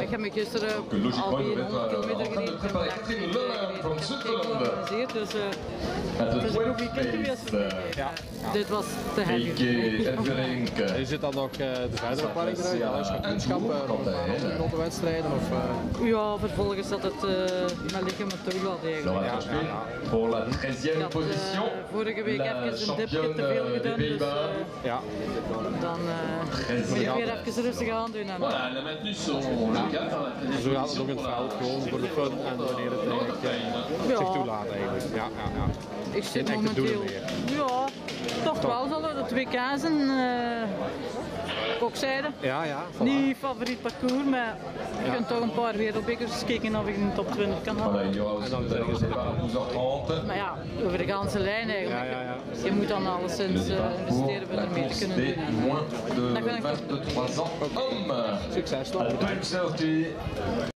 ik heb me gisteren al 100 kilometer gereden. Dus het is een goed weekend geweest voor mij. Dit was te heavy. Je zit dan nog de verdere planning eruit, als kampioenschappen, grote wedstrijden? Ja, vervolgens zat het met liggen met toch wel eigenlijk. Ik had vorige week even een dipje te veel gedaan, dus dan moet ik weer even rustig aan doen. Zo gaat het ook in het veld, gewoon voor de fun en wanneer het eigenlijk zich toelaat eigenlijk. Ik zit momenteel, toch wel zo, dat 2 kazen, kokzijde. Niet favoriet parcours, maar je kunt toch een paar wereldbekers kijken of ik in de top 20 kan halen. En dan zeggen ze maar ja, over de ganse lijn eigenlijk. Dus je moet dan alleszins investeren om er mee te kunnen doen. Dat kan ik. Succes toch?